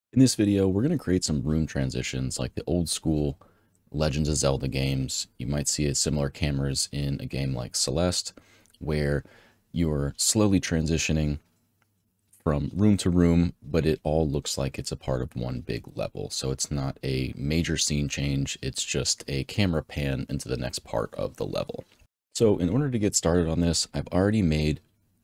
In this video, we're going to create some room transitions like the old school Legends of Zelda games. You might see a similar cameras in a game like Celeste, where you're slowly transitioning from room to room, but it all looks like it's a part of one big level. So it's not a major scene change, it's just a camera pan into the next part of the level. So in order to get started on this, I've already made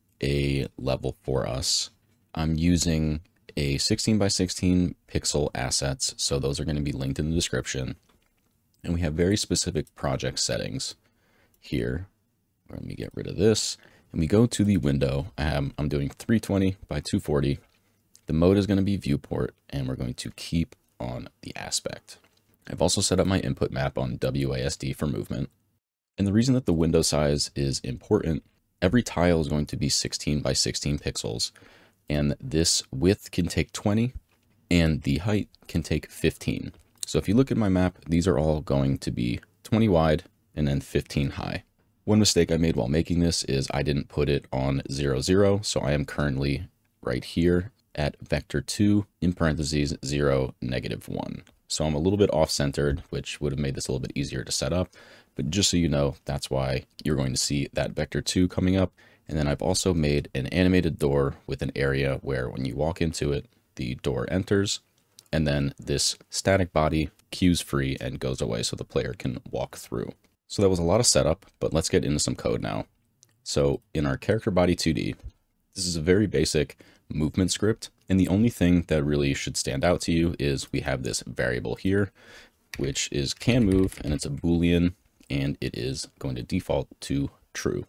a level for us. I'm using a 16 by 16 pixel assets, so those are going to be linked in the description. And we have very specific project settings here. Let me get rid of this. And we go to the window. I'm doing 320 by 240. The mode is going to be viewport, and we're going to keep on the aspect. I've also set up my input map on WASD for movement. And the reason that the window size is important, every tile is going to be 16 by 16 pixels. And this width can take 20 and the height can take 15. So if you look at my map, these are all going to be 20 wide and then 15 high. One mistake I made while making this is I didn't put it on 0, 0. So I am currently right here at vector 2 in parentheses 0, -1. So I'm a little bit off centered, which would have made this a little bit easier to set up. But just so you know, that's why you're going to see that vector 2 coming up. And then I've also made an animated door with an area where when you walk into it, the door enters, and then this static body cues free and goes away so the player can walk through. So that was a lot of setup, but let's get into some code now. So in our character body 2D, this is a very basic movement script. And the only thing that really should stand out to you is we have this variable here, which is can move, and it's a Boolean, and it is going to default to true.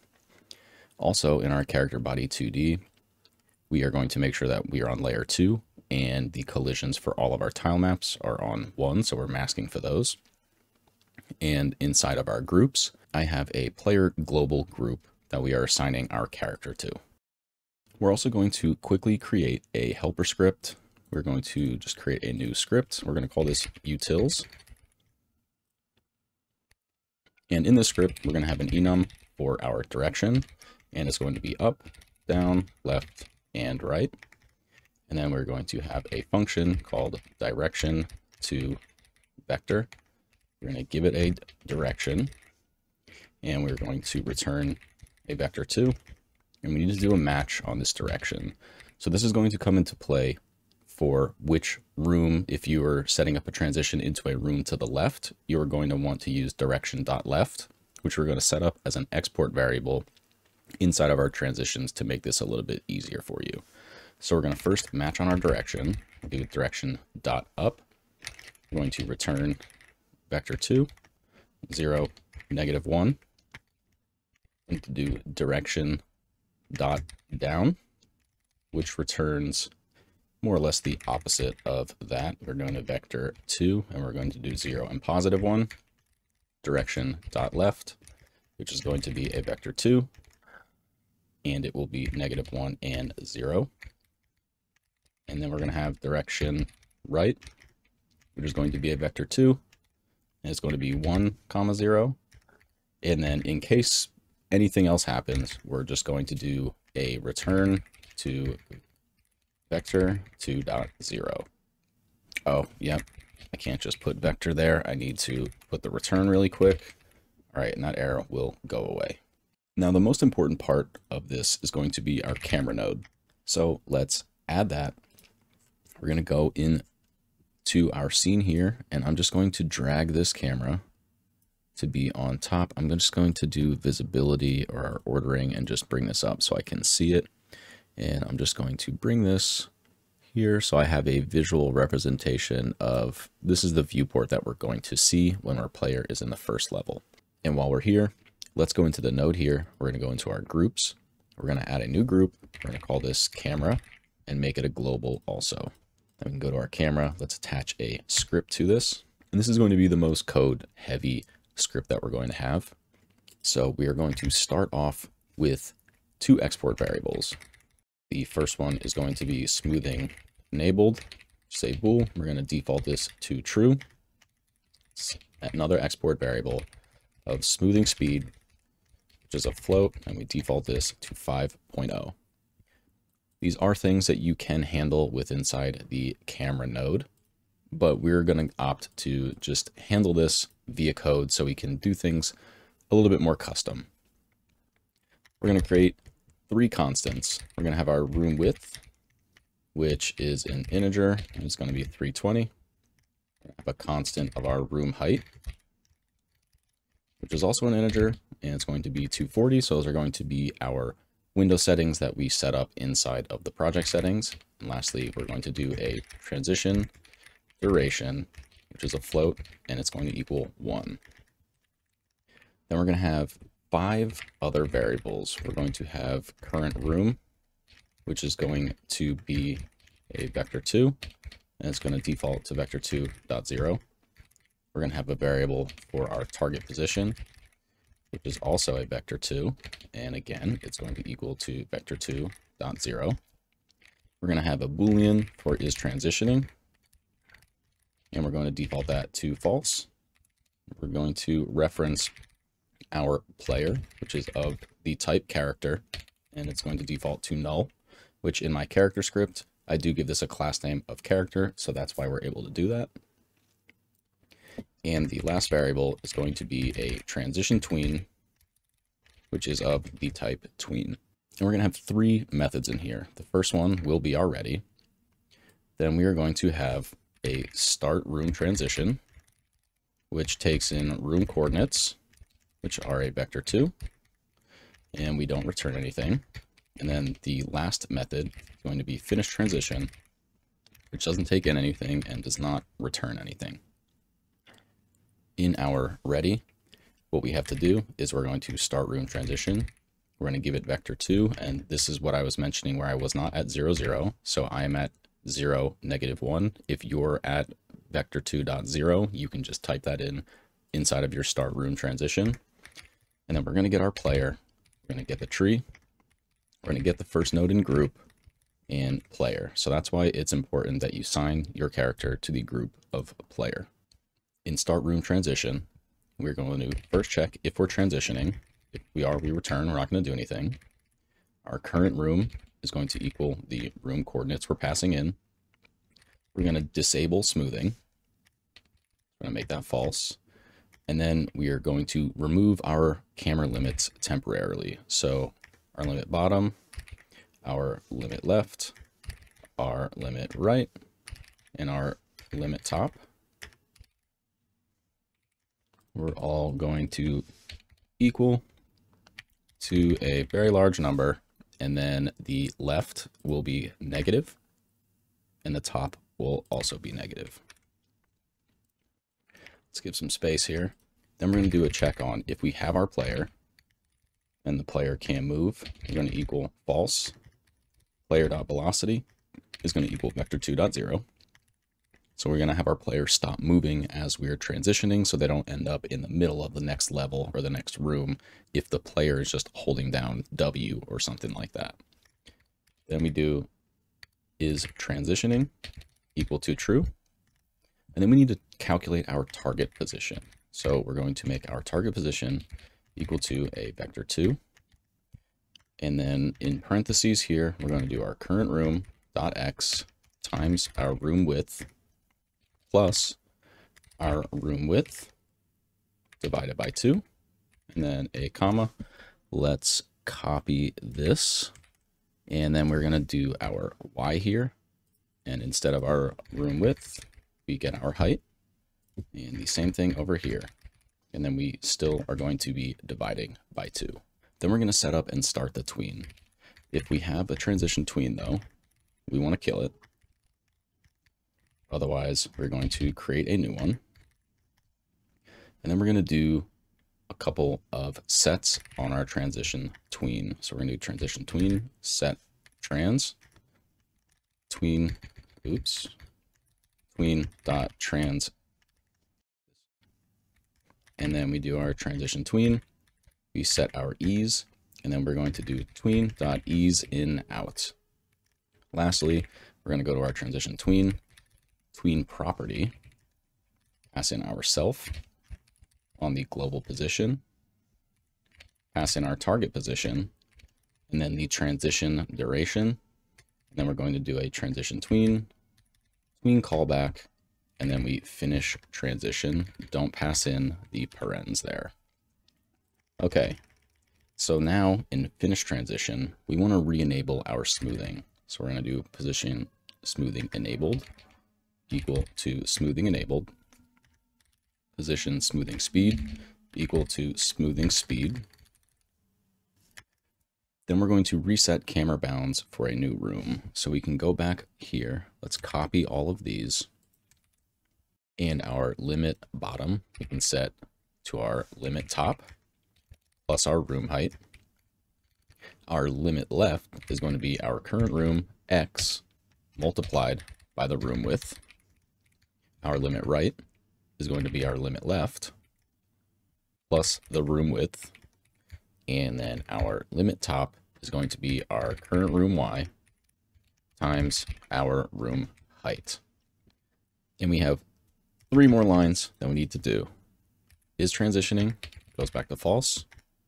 Also, in our character body 2D, we are going to make sure that we are on layer 2 and the collisions for all of our tile maps are on 1, so we're masking for those. And inside of our groups, I have a player global group that we are assigning our character to. We're also going to quickly create a helper script. We're going to just create a new script. We're going to call this utils. And in this script, we're going to have an enum for our direction. And it's going to be up, down, left, and right. And then we're going to have a function called direction to vector. We're going to give it a direction, and we're going to return a vector 2. And we need to do a match on this direction. So this is going to come into play for which room. If you are setting up a transition into a room to the left, you are going to want to use direction.left, which we're going to set up as an export variable inside of our transitions to make this a little bit easier for you. So we're going to first match on our direction. We'll do direction.up. We're going to return vector 2, 0, -1. And to do direction.down, which returns more or less the opposite of that. We're going to vector 2, and we're going to do 0 and +1. Direction.left, which is going to be a vector 2. And it will be -1 and 0. And then we're going to have direction right, which is going to be a vector 2. And it's going to be 1, 0. And then in case anything else happens, we're just going to do a return to vector 2.0. Oh, yep. I can't just put vector there. I need to put the return really quick. All right, and that error will go away. Now, the most important part of this is going to be our camera node. So let's add that. We're going to go in to our scene here, and I'm just going to drag this camera to be on top. I'm just going to do visibility or our ordering and just bring this up so I can see it. And I'm just going to bring this here so I have a visual representation of this is the viewport that we're going to see when our player is in the first level. And while we're here, let's go into the node here. We're going to go into our groups. We're going to add a new group. We're going to call this camera and make it a global also. Then we can go to our camera. Let's attach a script to this. And this is going to be the most code heavy script that we're going to have. So we are going to start off with 2 export variables. The first one is going to be smoothing enabled. Say bool. We're going to default this to true. It's another export variable of smoothing speed, which is a float, and we default this to 5.0. These are things that you can handle with inside the camera node, but we're going to opt to just handle this via code so we can do things a little bit more custom. We're going to create 3 constants. We're going to have our room width, which is an integer, and it's going to be 320. We have a constant of our room height, which is also an integer, and it's going to be 240. So those are going to be our window settings that we set up inside of the project settings. And lastly, we're going to do a transition duration, which is a float, and it's going to equal 1. Then we're going to have 5 other variables. We're going to have current room, which is going to be a vector2, and it's going to default to vector2.0. We're going to have a variable for our target position, which is also a vector2, and again, it's going to equal to vector2.0. We're going to have a boolean for is transitioning, and we're going to default that to false. We're going to reference our player, which is of the type character, and it's going to default to null, which in my character script, I do give this a class name of character, so that's why we're able to do that. And the last variable is going to be a transition tween, which is of the type tween. And we're going to have 3 methods in here. The first one will be our ready. Then we are going to have a start room transition, which takes in room coordinates, which are a vector2, and we don't return anything. And then the last method is going to be finish transition, which doesn't take in anything and does not return anything. In our ready, what we have to do is we're going to start room transition. We're going to give it vector2, and this is what I was mentioning where I was not at 0, 0. So I am at 0, -1. If you're at vector2.0, you can just type that in inside of your start room transition. And then we're going to get our player. We're going to get the tree. We're going to get the first node in group and player. So that's why it's important that you assign your character to the group of player. In start room transition, we're going to first check if we're transitioning. If we are, we return. We're not going to do anything. Our current room is going to equal the room coordinates we're passing in. We're going to disable smoothing. We're going to make that false. And then we are going to remove our camera limits temporarily. So our limit bottom, our limit left, our limit right, and our limit top. We're all going to equal to a very large number, and then the left will be negative, and the top will also be negative. Let's give some space here. Then we're going to do a check on if we have our player, and the player can't move. We're going to equal false. Player.velocity is going to equal vector2.0. So we're going to have our player stop moving as we're transitioning so they don't end up in the middle of the next level or the next room if the player is just holding down W or something like that. Then we do is transitioning equal to true. And then we need to calculate our target position. So we're going to make our target position equal to a vector2. And then in parentheses here, we're going to do our current room dot x times our room width plus our room width divided by 2, and then a comma. Let's copy this, and then we're going to do our y here, and instead of our room width, we get our height, and the same thing over here, and then we still are going to be dividing by 2. Then we're going to set up and start the tween. If we have a transition tween though, we want to kill it. Otherwise, we're going to create a new one. And then we're going to do a couple of sets on our transition tween. So we're going to do transition tween, set trans, tween, tween dot trans. And then we do our transition tween. We set our ease, and then we're going to do tween dot ease in out. Lastly, we're going to go to our transition tween property, pass in our self on the global position, pass in our target position, and then the transition duration Then we're going to do a transition tween callback, and then we finish transition. Don't pass in the parens there. Okay, so now in finish transition, we want to re-enable our smoothing. So we're going to do position smoothing enabled equal to smoothing enabled. Position smoothing speed equal to smoothing speed. Then we're going to reset camera bounds for a new room. So we can go back here. Let's copy all of these. And our limit bottom, we can set to our limit top plus our room height. Our limit left is going to be our current room X multiplied by the room width. Our limit right is going to be our limit left plus the room width. And then our limit top is going to be our current room Y times our room height. And we have 3 more lines that we need to do. Is transitioning goes back to false.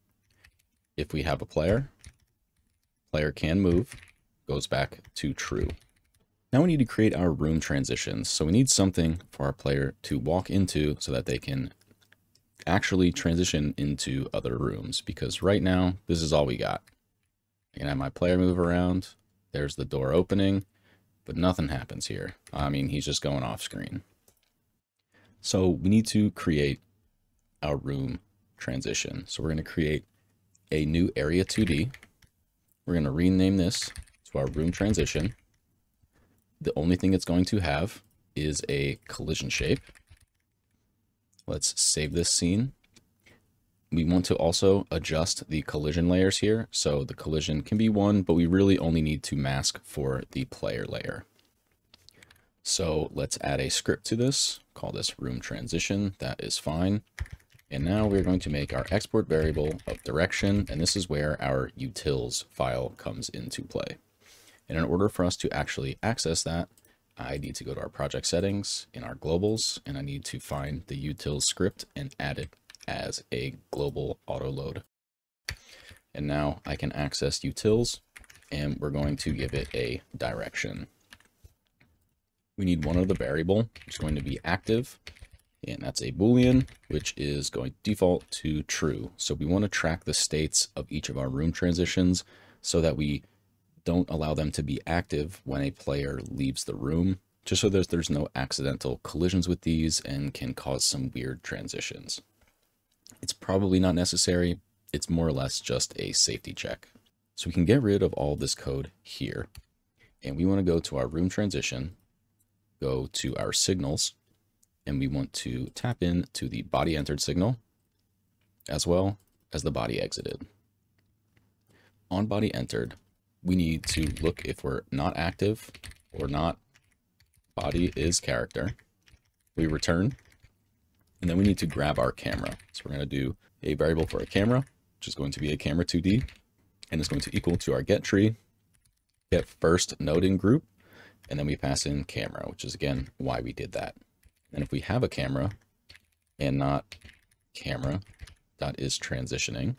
If we have a player can move, goes back to true. Now we need to create our room transitions. So we need something for our player to walk into so that they can actually transition into other rooms, because right now this is all we got. I can have my player move around. There's the door opening, but nothing happens here. I mean, he's just going off screen. So we need to create our room transition. So we're going to create a new area 2D. We're going to rename this to our room transition. The only thing it's going to have is a collision shape. Let's save this scene. We want to also adjust the collision layers here. So the collision can be 1, but we really only need to mask for the player layer. So let's add a script to this, call this room transition. That is fine. And now we're going to make our export variable of direction. And this is where our utils file comes into play. And in order for us to actually access that, I need to go to our project settings in our globals, and I need to find the utils script and add it as a global auto load. And now I can access utils, and we're going to give it a direction. We need one other variable, which is going to be active, and that's a Boolean, which is going to default to true. So we want to track the states of each of our room transitions so that we don't allow them to be active when a player leaves the room, just so that there's no accidental collisions with these and can cause some weird transitions. It's probably not necessary. It's more or less just a safety check. So we can get rid of all this code here. And we want to go to our room transition, go to our signals, and we want to tap into the body entered signal as well as the body exited. On body entered, we need to look if we're not active or not. Body is character. We return, and then we need to grab our camera. So we're going to do a variable for a camera, which is going to be a camera 2D, and it's going to equal to our get tree, get first node in group, and then we pass in camera, which is again why we did that. And if we have a camera and not camera dot is transitioning,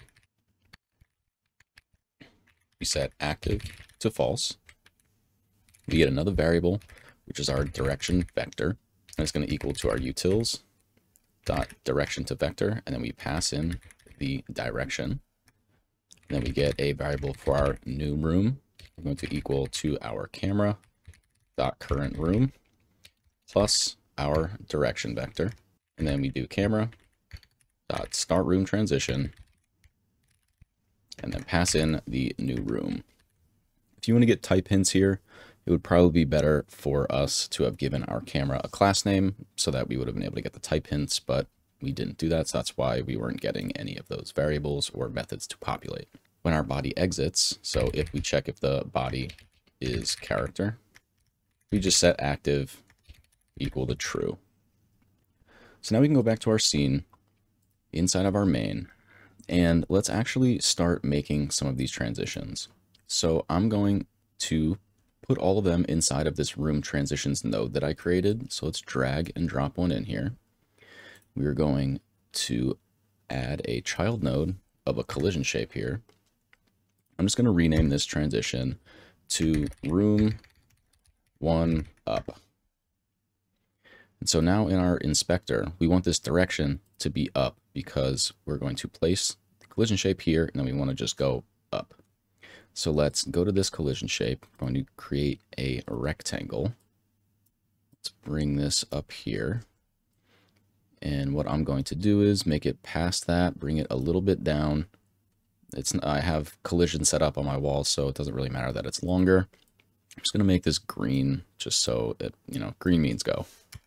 we set active to false. We get another variable, which is our direction vector, and it's going to equal to our utils dot direction to vector, and then we pass in the direction. And then we get a variable for our new room. We're going to equal to our camera dot current room plus our direction vector, and then we do camera dot start room transition, and then pass in the new room. If you want to get type hints here, it would probably be better for us to have given our camera a class name so that we would have been able to get the type hints, but we didn't do that, so that's why we weren't getting any of those variables or methods to populate. When our body exits, so if we check if the body is character, we just set active equal to true. So now we can go back to our scene inside of our main, and let's actually start making some of these transitions. So I'm going to put all of them inside of this room transitions node that I created. So let's drag and drop one in here. We're going to add a child node of a collision shape here. I'm just going to rename this transition to room 1 up. And so now in our inspector, we want this direction to be up because we're going to place the collision shape here, and then we want to just go up. So let's go to this collision shape. I'm going to create a rectangle. Let's bring this up here. And what I'm going to do is make it past that, bring it a little bit down. I have collision set up on my wall, so it doesn't really matter that it's longer. I'm just going to make this green just so it, green means go.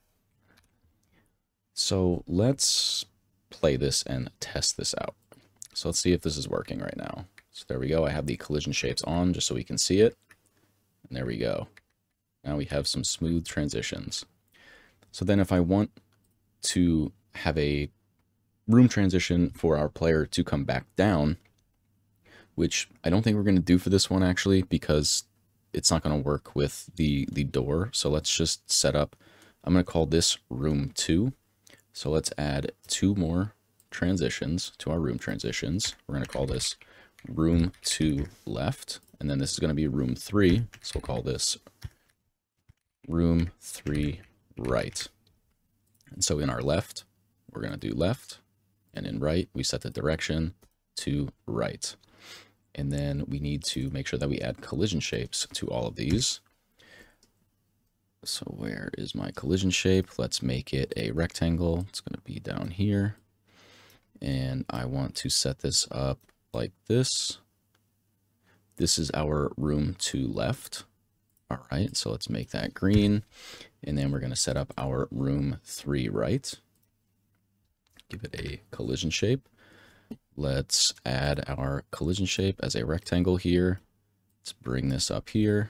So let's play this and test this out. So let's see if this is working right now. So there we go. I have the collision shapes on just so we can see it. And there we go. Now we have some smooth transitions. So then if I want to have a room transition for our player to come back down, which I don't think we're going to do for this one actually, because it's not going to work with the door. So let's just set up, I'm going to call this room 2. So let's add 2 more transitions to our room transitions. We're going to call this room 2 left, and then this is going to be room 3. So we'll call this room 3 right. And so in our left, we're going to do left, and in right, we set the direction to right. And then we need to make sure that we add collision shapes to all of these. So where is my collision shape? Let's make it a rectangle. It's going to be down here. And I want to set this up like this. This is our room 2 left. All right, so let's make that green. And then we're going to set up our room 3 right. Give it a collision shape. Let's add our collision shape as a rectangle here. Let's bring this up here.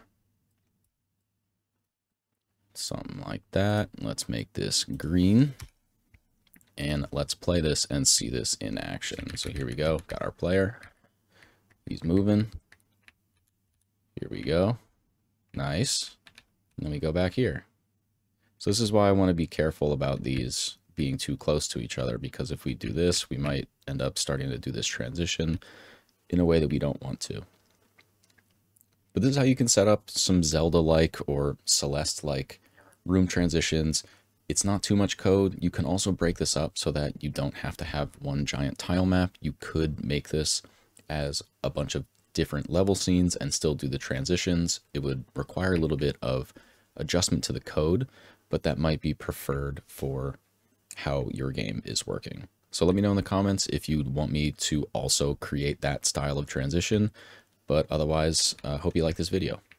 Something like that. Let's make this green. And let's play this and see this in action. So here we go. Got our player. He's moving. Here we go. Nice. And then we go back here. So this is why I want to be careful about these being too close to each other, because if we do this, we might end up starting to do this transition in a way that we don't want to. But this is how you can set up some Zelda-like or Celeste-like room transitions. It's not too much code. You can also break this up so that you don't have to have one giant tile map. You could make this as a bunch of different level scenes and still do the transitions. It would require a little bit of adjustment to the code, but that might be preferred for how your game is working. So let me know in the comments if you'd want me to also create that style of transition. But otherwise, hope you like this video.